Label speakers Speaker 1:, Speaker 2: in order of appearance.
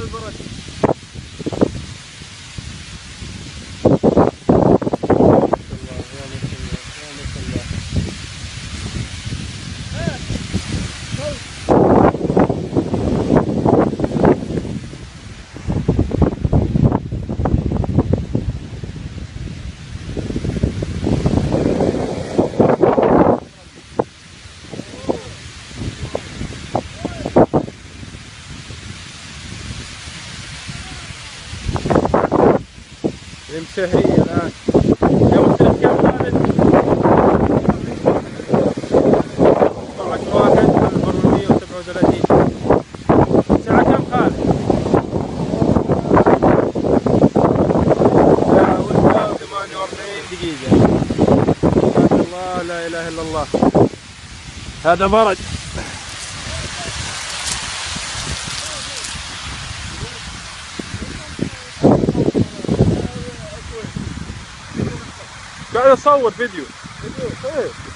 Speaker 1: البرد. يمشي هي الآن. يوم قلت كم خالد؟ طلعت 1,437. الساعة كم خالد؟ الساعة 48 دقيقة. ما شاء الله لا إله إلا الله. هذا برد. قاعد اصور فيديو.